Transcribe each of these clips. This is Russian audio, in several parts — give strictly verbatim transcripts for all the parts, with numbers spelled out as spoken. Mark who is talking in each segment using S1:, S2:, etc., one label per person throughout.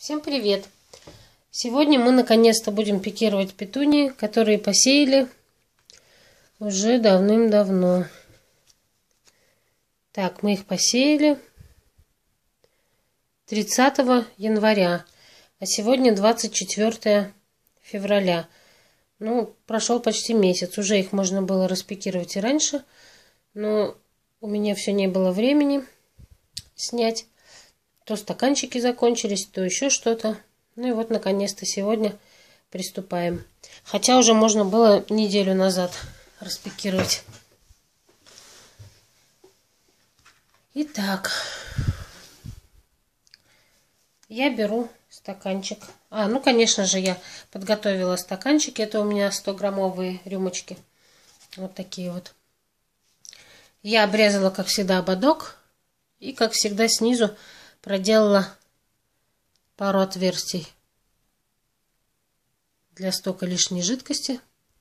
S1: Всем привет! Сегодня мы наконец-то будем пикировать петунии, которые посеяли уже давным-давно. Так, мы их посеяли тридцатого января, а сегодня двадцать четвёртое февраля. Ну, прошел почти месяц, уже их можно было распикировать и раньше, но у меня все не было времени снять. То стаканчики закончились, то еще что-то. Ну и вот, наконец-то, сегодня приступаем. Хотя уже можно было неделю назад распикировать. Итак, я беру стаканчик. А, ну, конечно же, я подготовила стаканчики. Это у меня сто граммовые рюмочки. Вот такие вот. Я обрезала, как всегда, ободок. И, как всегда, снизу проделала пару отверстий для стока лишней жидкости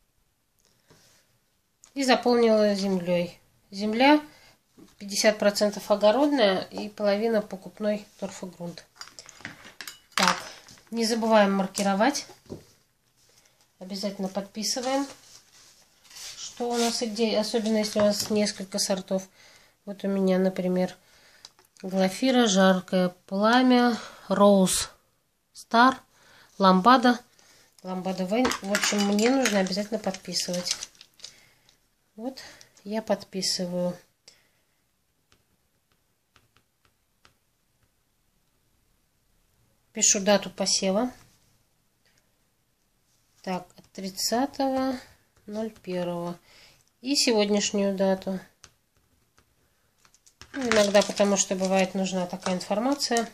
S1: и заполнила землей. Земля пятьдесят процентов огородная и половина покупной торфогрунт. Так, не забываем маркировать. Обязательно подписываем, что у нас и где, особенно если у вас несколько сортов. Вот у меня, например, Глафира, Жаркое Пламя, Роуз Стар, Ламбада, Ламбада Вейн. В общем, мне нужно обязательно подписывать. Вот я подписываю. Пишу дату посева. Так, от тридцатого ноль первого. И сегодняшнюю дату. Иногда, потому что бывает нужна такая информация,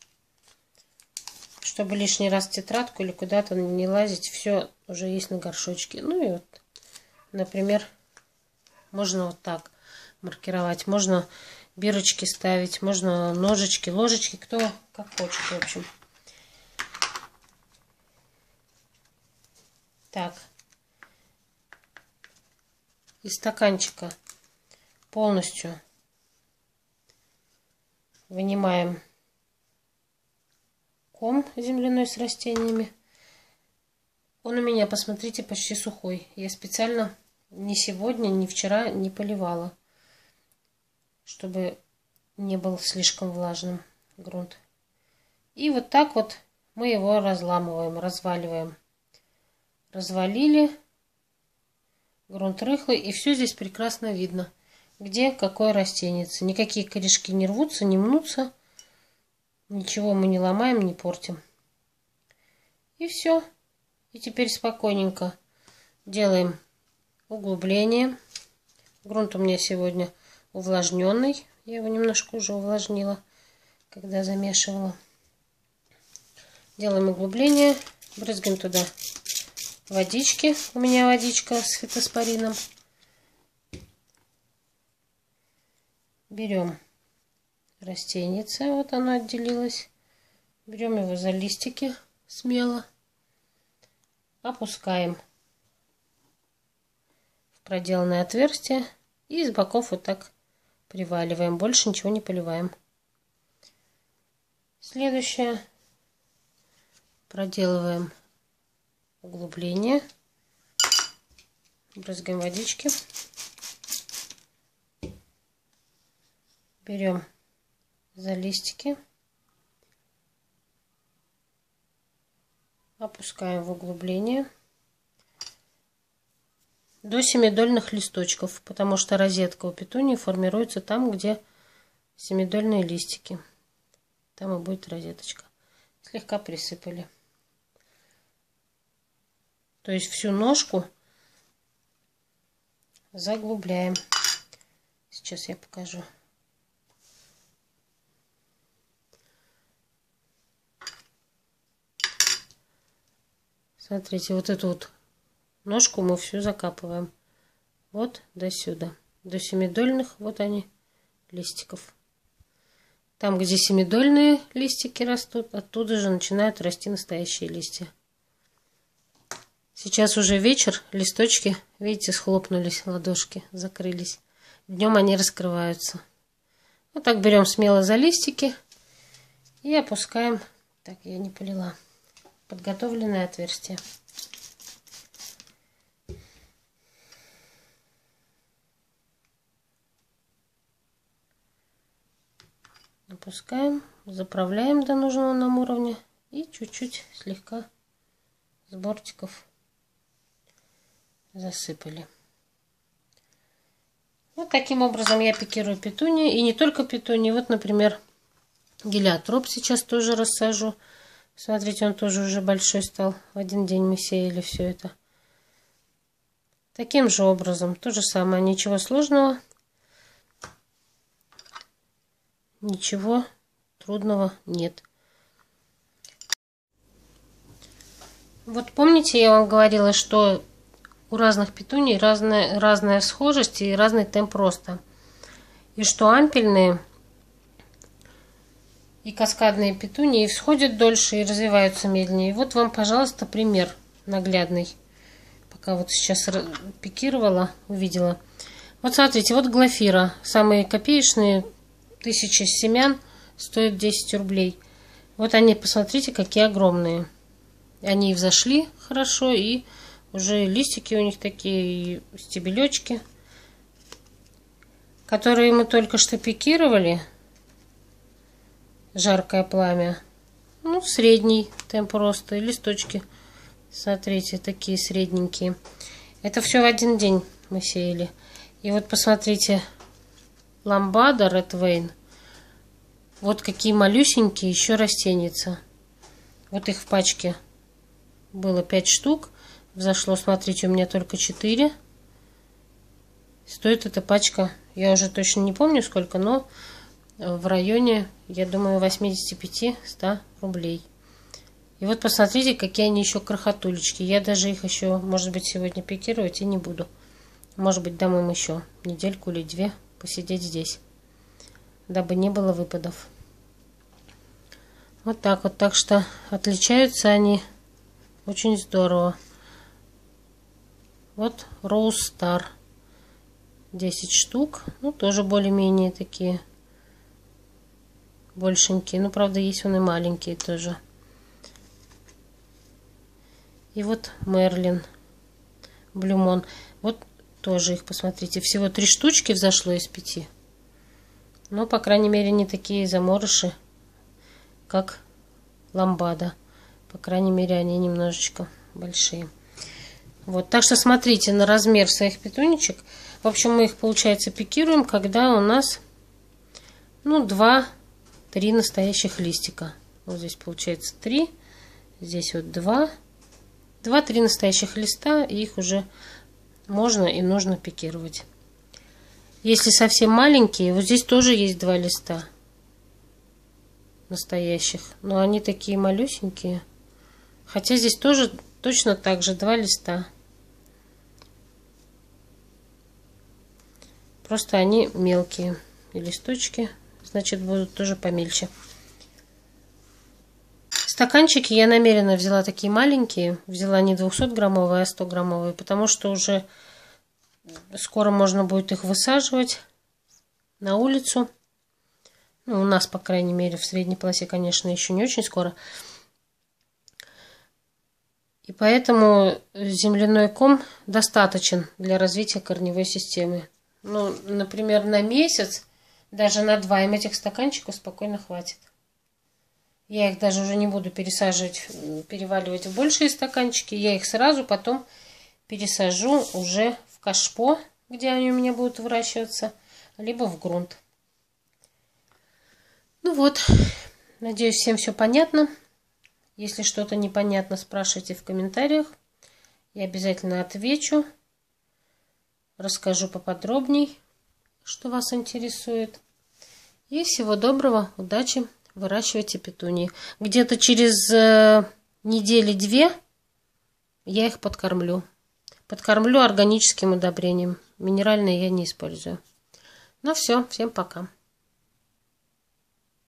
S1: чтобы лишний раз в тетрадку или куда-то не лазить, все уже есть на горшочке. Ну и вот, например, можно вот так маркировать, можно бирочки ставить, можно ножички, ложечки, кто как хочет, в общем. Так, из стаканчика полностью вынимаем ком земляной с растениями. Он у меня, посмотрите, почти сухой. Я специально ни сегодня, ни вчера не поливала, чтобы не был слишком влажным грунт. И вот так вот мы его разламываем, разваливаем. Развалили. Грунт рыхлый, и все здесь прекрасно видно, где какое растенице. Никакие корешки не рвутся, не мнутся. Ничего мы не ломаем, не портим. И все. И теперь спокойненько делаем углубление. Грунт у меня сегодня увлажненный. Я его немножко уже увлажнила, когда замешивала. Делаем углубление. Брызгаем туда водички. У меня водичка с фитоспорином. Берем растенице, вот оно отделилось. Берем его за листики смело. Опускаем в проделанное отверстие. И с боков вот так приваливаем. Больше ничего не поливаем. Следующее. Проделываем углубление. Брызгаем водички. Берем за листики, опускаем в углубление до семидольных листочков, потому что розетка у петунии формируется там, где семидольные листики. Там и будет розеточка. Слегка присыпали. То есть всю ножку заглубляем. Сейчас я покажу. Смотрите, вот эту вот ножку мы всю закапываем. Вот до сюда. До семидольных, вот они, листиков. Там, где семидольные листики растут, оттуда же начинают расти настоящие листья. Сейчас уже вечер, листочки, видите, схлопнулись, ладошки закрылись. Днем они раскрываются. Вот так берем смело за листики и опускаем Так, я не полила. Подготовленное отверстие. Опускаем, заправляем до нужного нам уровня и чуть-чуть слегка с бортиков засыпали. Вот таким образом я пикирую петунии. И не только петунии. Вот, например, гелиотроп сейчас тоже рассажу. Смотрите, он тоже уже большой стал. В один день мы сеяли все это. Таким же образом. То же самое. Ничего сложного. Ничего трудного нет. Вот помните, я вам говорила, что у разных петуний разная, разная схожесть и разный темп роста. И что ампельные и каскадные петунии всходят дольше и развиваются медленнее. И вот вам, пожалуйста, пример наглядный. Пока вот сейчас пикировала, увидела. Вот смотрите, вот Глафира. Самые копеечные, тысяча семян, стоят десять рублей. Вот они, посмотрите, какие огромные. Они взошли хорошо, и уже листики у них такие, и стебелечки, которые мы только что пикировали. Жаркое пламя. Ну, средний темп роста. И листочки, смотрите, такие средненькие. Это все в один день мы сеяли. И вот посмотрите, ламбада Red Vein. Вот какие малюсенькие еще растеница. Вот их в пачке было пять штук. Взошло, смотрите, у меня только четыре. Стоит эта пачка, я уже точно не помню сколько, но в районе, я думаю, восемьдесят пять — сто рублей. И вот посмотрите, какие они еще крохотулечки. Я даже их еще, может быть, сегодня пикировать и не буду. Может быть, дам им еще недельку или две посидеть здесь, дабы не было выпадов. Вот так вот. Так что отличаются они очень здорово. Вот Rose Star. десять штук. Ну, тоже более-менее такие большенькие. Ну, правда, есть он и маленькие тоже. И вот Мерлин. Блюмон. Вот тоже их, посмотрите. Всего три штучки взошло из пяти. Но, по крайней мере, не такие заморыши, как ламбада. По крайней мере, они немножечко большие. Вот, так что смотрите на размер своих петунечек. В общем, мы их, получается, пикируем, когда у нас, ну, два-три настоящих листика. Вот здесь получается три, здесь вот два. два-три настоящих листа, и их уже можно и нужно пикировать. Если совсем маленькие, вот здесь тоже есть два листа настоящих, но они такие малюсенькие. Хотя здесь тоже точно так же два листа. Просто они мелкие. И листочки, значит, будут тоже помельче. Стаканчики я намеренно взяла такие маленькие. Взяла не двухсотграммовые, а стограммовые, потому что уже скоро можно будет их высаживать на улицу. Ну, у нас, по крайней мере, в средней полосе, конечно, еще не очень скоро. И поэтому земляной ком достаточен для развития корневой системы. Ну, например, на месяц, даже на два, им этих стаканчиков спокойно хватит. Я их даже уже не буду пересаживать, переваливать в большие стаканчики. Я их сразу потом пересажу уже в кашпо, где они у меня будут выращиваться, либо в грунт. Ну вот, надеюсь, всем все понятно. Если что-то непонятно, спрашивайте в комментариях. Я обязательно отвечу. Расскажу поподробней, что вас интересует. И всего доброго, удачи, выращивайте петунии. Где-то через э, недели-две я их подкормлю. Подкормлю органическим удобрением. Минеральные я не использую. Ну все, всем пока.